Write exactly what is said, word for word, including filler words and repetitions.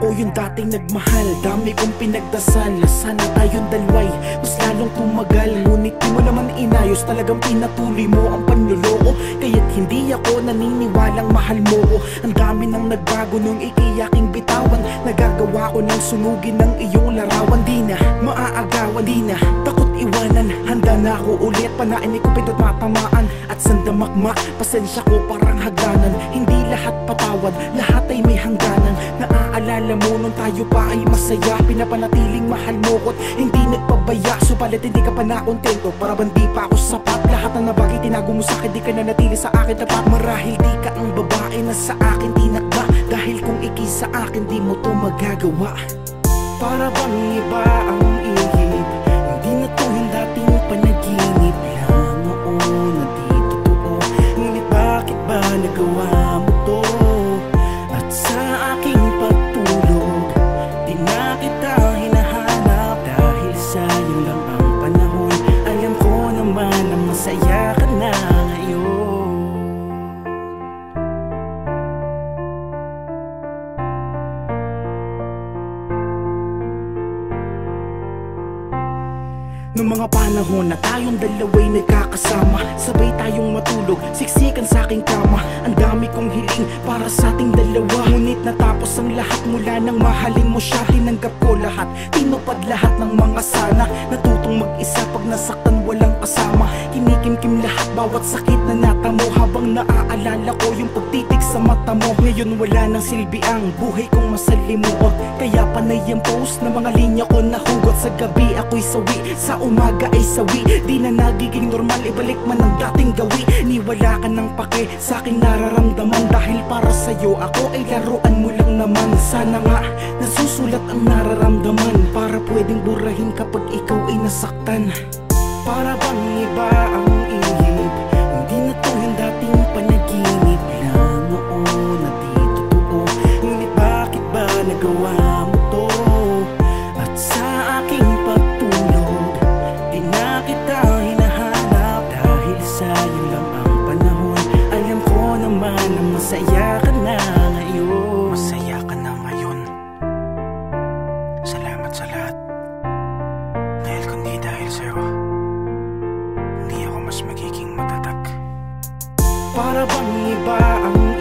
ako yung dating nagmahal. Dami kong pinagdasal, sana tayong dalaway mas lalong tumagal. Ngunit di mo naman inayos, talagang pinatuloy mo ang panloloko. Kaya't hindi ako naniniwalang mahal mo ko. Ang dami nang nagbago nung ikiyaking bitawan. Nagagawa ko ng sunugin ng iyong larawan. Di na maaagawan, di na takot iwanan. Handa na ako ulit, panain ko pindot matamaan. At sandamakma, pasensya ko parang hagdanan. Hindi lahat patawad, lahat ay may hangganan. Naaalala mo nung tayo pa ay masaya, pinapanatiling mahal mo ko't hindi nagpabaya. Subalit hindi ka pa nakontento, para bang di pa ako sapat. Lahat na nabagay tinago mo sa'kin, di ka na natili sa akin tapat. Marahil di ka ang babae na sa akin tinakda, dahil kung iki sa akin di mo to magagawa. Para bang iba ang ihip, hindi na to yung dating panaginip lang. Oo, nandito totoo, ngunit bakit ba nagawa mo to? At sa aking pagtulog, di na kita hinahanap, dahil sayang lang ang panahon. Alam ko naman na masaya ka na ngayon. Noong mga panahon na tayong dalawa'y nagkakasama, sabay tayong matulog, siksikan sa aking kama. Ang dami kong hiling para sa ating dalawa, ngunit natapos ang lahat mula nang mahalin mo siya. Tinanggap ko lahat, tinupad lahat ng mga sana. Natutong mag-isa pag nasaktan walang kasama. Kinikimkim lahat bawat sakit na natamo, habang naaalala ko yung pagtitig sa mata mo. Ngayon wala nang silbi ang buhay kong masalimuot, kaya panay ang post na mga linya ko nahugot. Sa gabi ako'y sawi, sa umaga ay sawi. Di na nagiging normal, ibalik man ang dating gawi. Niwala ka ng pake sa aking nararamdaman, dahil para sa'yo ako ay laruan mo lang naman. Sana nga nasusulat ang nararamdaman, para pwedeng burahin kapag ikaw ay nasaktan. Para bang iba ang ihip, hindi na to yung dating panaginip lang. Oo, nandito totoo, ngunit bakit ba nagawa mo to? At sa aking pagtulog, di na kita hinahanap, dahil sayang lang ang panahon. Alam ko naman na masaya ka na ngayon. Masaya ka na ngayon. Salamat sa lahat. Dahil kundi dahil sa'yo, hindi ako mas magiging matatag. Para bang iba ang